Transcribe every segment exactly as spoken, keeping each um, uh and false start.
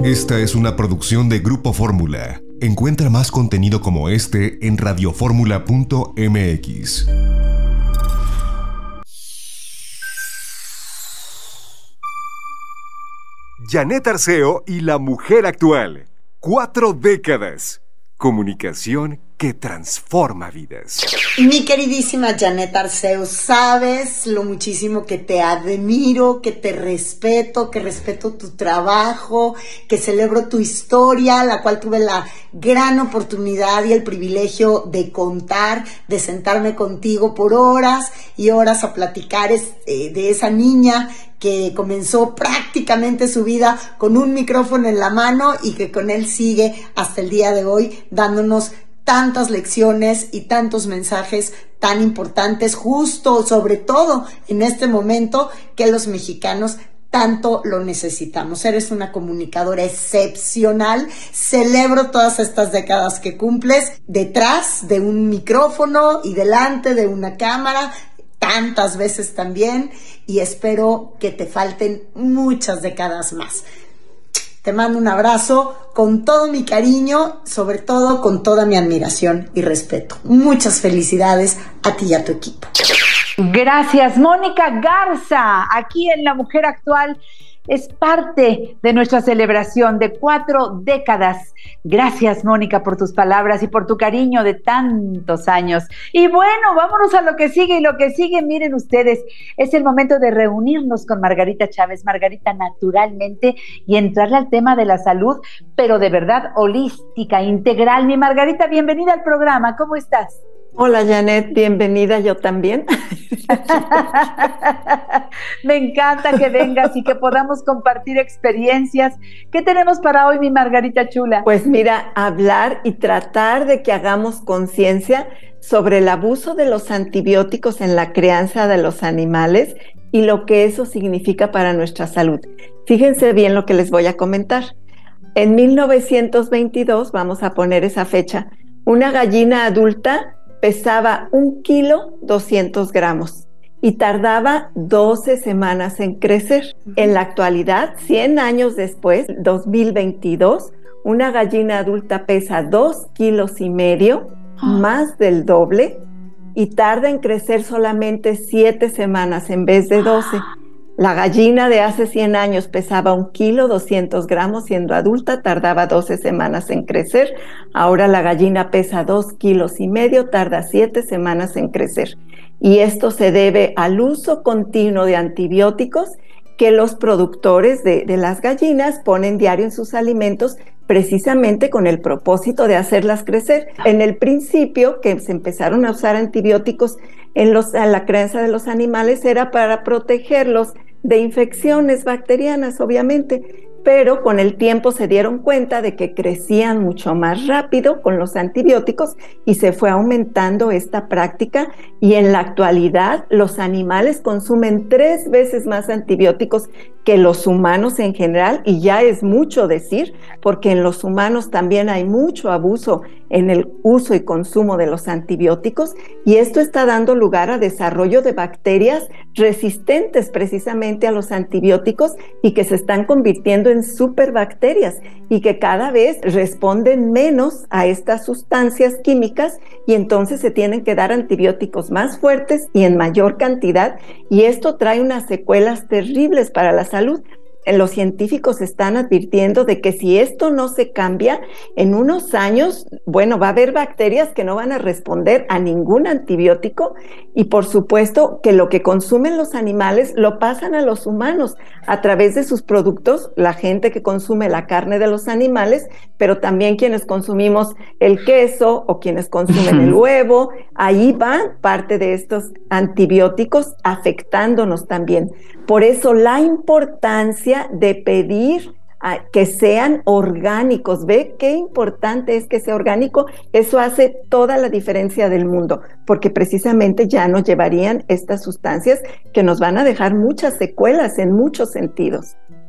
Esta es una producción de Grupo Fórmula. Encuentra más contenido como este en radioformula punto m x. Janet Arceo y la mujer actual. Cuatro décadas. Comunicación que transforma vidas. Mi queridísima Janet Arceo, sabes lo muchísimo que te admiro, que te respeto, que respeto tu trabajo, que celebro tu historia, la cual tuve la gran oportunidad y el privilegio de contar, de sentarme contigo por horas y horas a platicar eh, de esa niña que comenzó prácticamente su vida con un micrófono en la mano y que con él sigue hasta el día de hoy dándonos tantas lecciones y tantos mensajes tan importantes, justo sobre todo en este momento que los mexicanos tanto lo necesitamos. Eres una comunicadora excepcional. Celebro todas estas décadas que cumples detrás de un micrófono y delante de una cámara, tantas veces también, y espero que te falten muchas décadas más. Te mando un abrazo con todo mi cariño, sobre todo con toda mi admiración y respeto. Muchas felicidades a ti y a tu equipo. Gracias, Mónica Garza, aquí en La Mujer Actual. Es parte de nuestra celebración de cuatro décadas. Gracias, Mónica, por tus palabras y por tu cariño de tantos años. Y bueno, vámonos a lo que sigue. Y lo que sigue, miren ustedes, es el momento de reunirnos con Margarita Chávez. Margarita, naturalmente, y entrarle al tema de la salud, pero de verdad holística, integral. Mi Margarita, bienvenida al programa. ¿Cómo estás? Hola, Janet, bienvenida, yo también. Me encanta que vengas y que podamos compartir experiencias. ¿Qué tenemos para hoy, mi Margarita chula? Pues mira, hablar y tratar de que hagamos conciencia sobre el abuso de los antibióticos en la crianza de los animales y lo que eso significa para nuestra salud. Fíjense bien lo que les voy a comentar. En mil novecientos veintidós, vamos a poner esa fecha, una gallina adulta pesaba un kilo doscientos gramos y tardaba doce semanas en crecer. En la actualidad, cien años después, dos mil veintidós, una gallina adulta pesa dos kilos y medio, más del doble, y tarda en crecer solamente siete semanas en vez de doce. La gallina de hace cien años pesaba un kilo doscientos gramos, siendo adulta tardaba doce semanas en crecer. Ahora la gallina pesa dos kilos y medio, tarda siete semanas en crecer. Y esto se debe al uso continuo de antibióticos que los productores de, de las gallinas ponen diario en sus alimentos, precisamente con el propósito de hacerlas crecer. En el principio que se empezaron a usar antibióticos en, los, en la crianza de los animales era para protegerlos de infecciones bacterianas, obviamente, pero con el tiempo se dieron cuenta de que crecían mucho más rápido con los antibióticos y se fue aumentando esta práctica, y en la actualidad los animales consumen tres veces más antibióticos que los humanos en general, y ya es mucho decir, porque en los humanos también hay mucho abuso en el uso y consumo de los antibióticos, y esto está dando lugar a desarrollo de bacterias resistentes precisamente a los antibióticos y que se están convirtiendo en superbacterias y que cada vez responden menos a estas sustancias químicas, y entonces se tienen que dar antibióticos más fuertes y en mayor cantidad, y esto trae unas secuelas terribles para la salud. Los científicos están advirtiendo de que si esto no se cambia, en unos años, bueno, va a haber bacterias que no van a responder a ningún antibiótico, y por supuesto que lo que consumen los animales lo pasan a los humanos a través de sus productos, la gente que consume la carne de los animales, pero también quienes consumimos el queso o quienes consumen el huevo, ahí van parte de estos antibióticos afectándonos también. Por eso la importancia de pedir a que sean orgánicos. ¿Ve qué importante es que sea orgánico? Eso hace toda la diferencia del mundo, porque precisamente ya no llevarían estas sustancias que nos van a dejar muchas secuelas en muchos sentidos.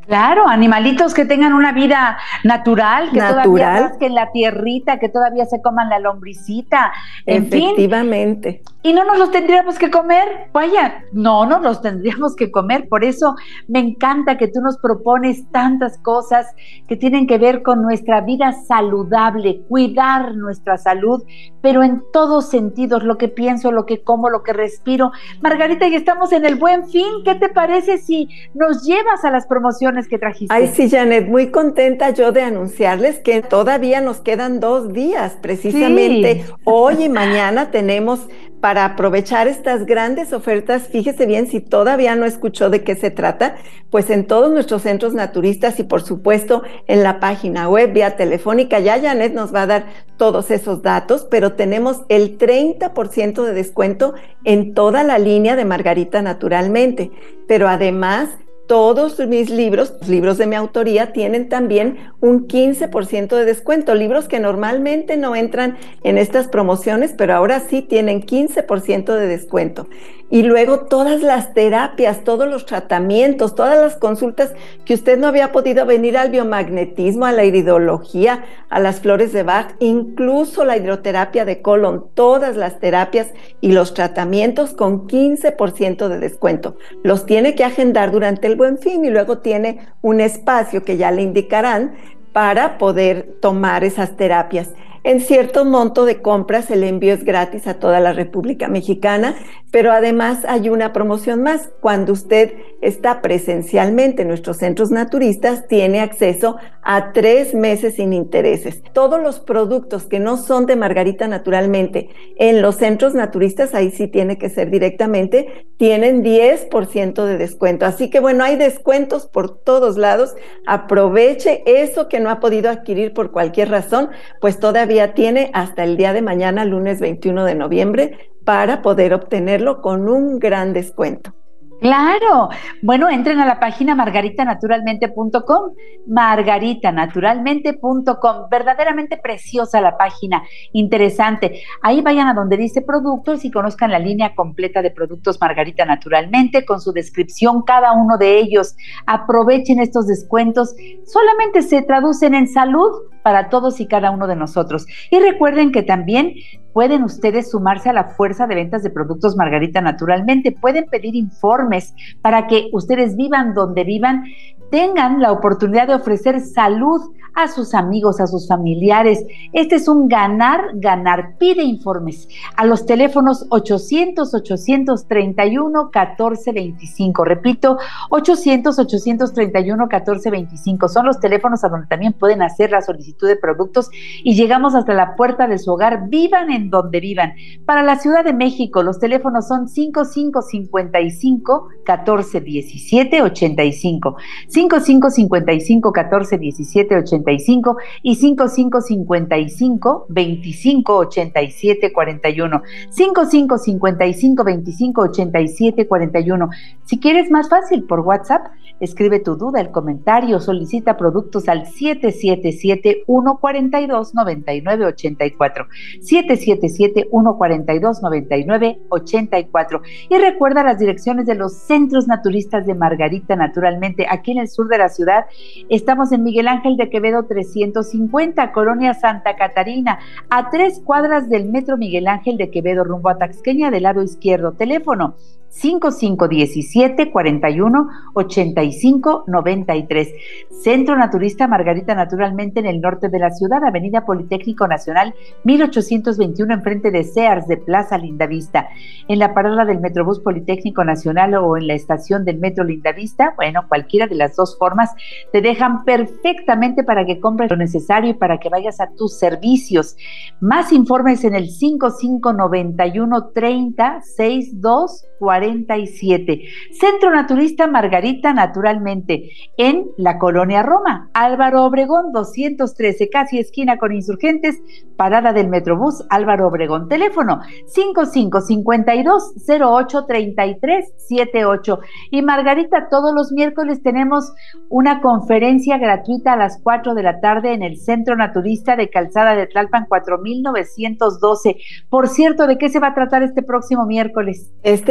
Claro, animalitos que tengan una vida natural, que Natural. todavía rasquen la tierrita, que todavía se coman la lombricita, en fin. Efectivamente. Y no nos los tendríamos que comer, vaya, no nos los tendríamos que comer. Por eso me encanta que tú nos propones tantas cosas que tienen que ver con nuestra vida saludable, cuidar nuestra salud, pero en todos sentidos, lo que pienso, lo que como, lo que respiro. Margarita, ya estamos en el Buen Fin. ¿Qué te parece si nos llevas a las promociones que trajiste? Ay, sí, Janet, muy contenta yo de anunciarles que todavía nos quedan dos días, precisamente. Sí. Hoy y mañana tenemos para aprovechar estas grandes ofertas. Fíjese bien, si todavía no escuchó de qué se trata, pues en todos nuestros centros naturistas y por supuesto en la página web, vía telefónica, ya Janet nos va a dar todos esos datos, pero tenemos el treinta por ciento de descuento en toda la línea de Margarita Naturalmente, pero además todos mis libros, los libros de mi autoría, tienen también un quince por ciento de descuento. Libros que normalmente no entran en estas promociones, pero ahora sí tienen quince por ciento de descuento. Y luego todas las terapias, todos los tratamientos, todas las consultas que usted no había podido venir al biomagnetismo, a la iridología, a las flores de Bach, incluso la hidroterapia de colon, todas las terapias y los tratamientos con quince por ciento de descuento. Los tiene que agendar durante el Buen Fin y luego tiene un espacio que ya le indicarán para poder tomar esas terapias. En cierto monto de compras el envío es gratis a toda la República Mexicana, pero además hay una promoción más. Cuando usted está presencialmente en nuestros centros naturistas, tiene acceso a tres meses sin intereses. Todos los productos que no son de Margarita Naturalmente en los centros naturistas, ahí sí tiene que ser directamente, tienen diez por ciento de descuento. Así que bueno, hay descuentos por todos lados. Aproveche eso que no ha podido adquirir por cualquier razón, pues todavía tiene hasta el día de mañana, lunes veintiuno de noviembre, para poder obtenerlo con un gran descuento. Claro, bueno, entren a la página margarita naturalmente punto com, margarita naturalmente punto com, verdaderamente preciosa la página, interesante. Ahí vayan a donde dice productos y conozcan la línea completa de productos Margarita Naturalmente con su descripción, cada uno de ellos. Aprovechen estos descuentos, solamente se traducen en salud para todos y cada uno de nosotros. Y recuerden que también pueden ustedes sumarse a la fuerza de ventas de productos Margarita Naturalmente. Pueden pedir informes para que ustedes vivan donde vivan, tengan la oportunidad de ofrecer salud a sus amigos, a sus familiares. Este es un ganar, ganar. Pide informes a los teléfonos ochocientos, ochocientos treinta y uno, catorce veinticinco. Repito, ochocientos, ochocientos treinta y uno, catorce veinticinco. Son los teléfonos a donde también pueden hacer la solicitud de productos y llegamos hasta la puerta de su hogar, vivan en donde vivan. Para la Ciudad de México, los teléfonos son cinco cinco cincuenta y cinco, catorce diecisiete, ochenta y cinco. cinco cinco cincuenta y cinco, catorce diecisiete, ochenta y cinco y cinco cinco cincuenta y cinco, veinticinco, ochenta y siete, cuarenta y uno. cinco cinco cincuenta y cinco, veinticinco, ochenta y siete, cuarenta y uno. Si quieres más fácil, por WhatsApp, escribe tu duda, el comentario, solicita productos al siete siete siete, uno cuatro dos, nueve nueve ocho cuatro. siete siete siete, uno cuatro dos, nueve nueve ocho cuatro. Y recuerda las direcciones de los centros naturistas de Margarita Naturalmente. Aquí en el sur de la ciudad estamos en Miguel Ángel de Quevedo trescientos cincuenta, Colonia Santa Catarina, a tres cuadras del Metro Miguel Ángel de Quevedo rumbo a Taxqueña del lado izquierdo. Teléfono cinco cinco diecisiete, cuarenta y uno, ochenta y cinco, noventa y tres. Centro Naturista Margarita Naturalmente en el norte de la ciudad, Avenida Politécnico Nacional mil ochocientos veintiuno, enfrente de Sears de Plaza Lindavista. En la parada del Metrobús Politécnico Nacional o en la estación del Metro Lindavista, bueno, cualquiera de las dos formas, te dejan perfectamente para que compres lo necesario y para que vayas a tus servicios. Más informes en el cinco cinco noventa y uno, treinta, sesenta y dos, cuarenta y siete. Centro Naturista Margarita Naturalmente en la Colonia Roma, Álvaro Obregón doscientos trece, casi esquina con Insurgentes, parada del Metrobús Álvaro Obregón. Teléfono cinco cinco cincuenta y dos, cero ocho, treinta y tres, setenta y ocho. Y Margarita, todos los miércoles tenemos una conferencia gratuita a las cuatro de la tarde en el Centro Naturista de Calzada de Tlalpan cuatro mil novecientos doce. Por cierto, ¿de qué se va a tratar este próximo miércoles? Este próximo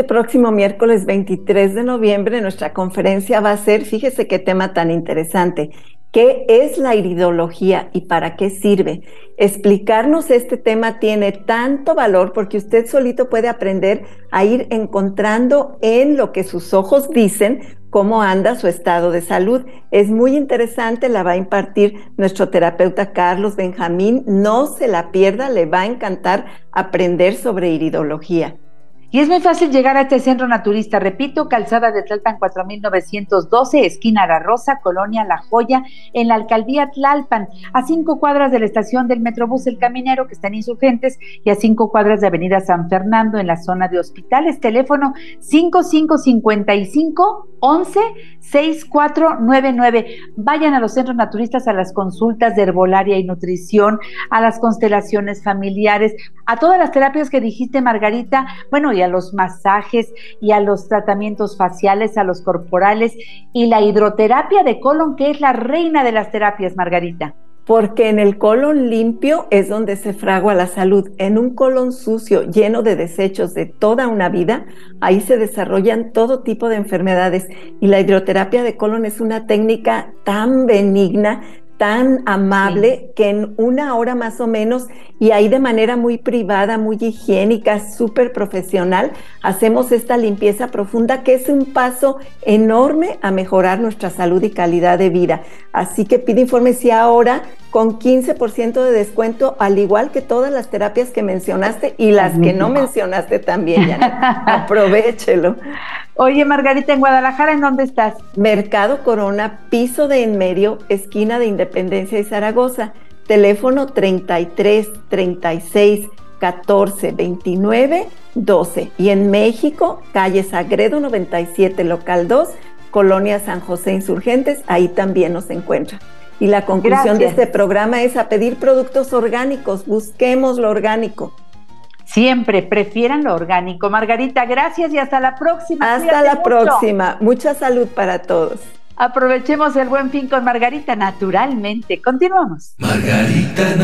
próximo miércoles veintitrés de noviembre nuestra conferencia va a ser, fíjese qué tema tan interesante, ¿qué es la iridología y para qué sirve? Explicarnos este tema tiene tanto valor porque usted solito puede aprender a ir encontrando en lo que sus ojos dicen cómo anda su estado de salud. Es muy interesante, la va a impartir nuestro terapeuta Carlos Benjamín. No se la pierda, le va a encantar aprender sobre iridología. Y es muy fácil llegar a este centro naturista, repito, Calzada de Tlalpan cuatro mil novecientos doce, esquina La Rosa, Colonia La Joya, en la alcaldía Tlalpan, a cinco cuadras de la estación del Metrobús El Caminero, que está en Insurgentes, y a cinco cuadras de Avenida San Fernando, en la zona de hospitales. Teléfono cinco cinco cinco cinco, once, sesenta y cuatro noventa y nueve. Vayan a los centros naturistas a las consultas de herbolaria y nutrición, a las constelaciones familiares, a todas las terapias que dijiste, Margarita, bueno, y a los masajes y a los tratamientos faciales, a los corporales, y la hidroterapia de colon, que es la reina de las terapias, Margarita. Porque en el colon limpio es donde se fragua la salud. En un colon sucio, lleno de desechos de toda una vida, ahí se desarrollan todo tipo de enfermedades. Y la hidroterapia de colon es una técnica tan benigna, tan amable, sí, que en una hora más o menos, y ahí de manera muy privada, muy higiénica, súper profesional, hacemos esta limpieza profunda, que es un paso enorme a mejorar nuestra salud y calidad de vida. Así que pide informes y ahora con quince por ciento de descuento, al igual que todas las terapias que mencionaste y las que no mencionaste también, Janet. Aprovechelo. Oye, Margarita, en Guadalajara, ¿en dónde estás? Mercado Corona, piso de en medio, esquina de Independencia y Zaragoza. Teléfono treinta y tres, treinta y seis, catorce, veintinueve, doce. Y en México, calle Sagredo noventa y siete, local dos, Colonia San José Insurgentes, ahí también nos encuentra. Y la conclusión Gracias. de este programa es a pedir productos orgánicos, busquemos lo orgánico. Siempre prefieran lo orgánico. Margarita, gracias y hasta la próxima. Hasta Cuídate la mucho. próxima. Mucha salud para todos. Aprovechemos el Buen Fin con Margarita naturalmente. Continuamos. Margarita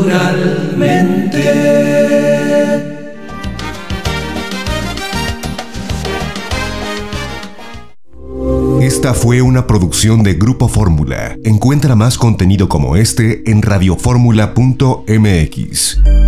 naturalmente. Esta fue una producción de Grupo Fórmula. Encuentra más contenido como este en radioformula punto m x.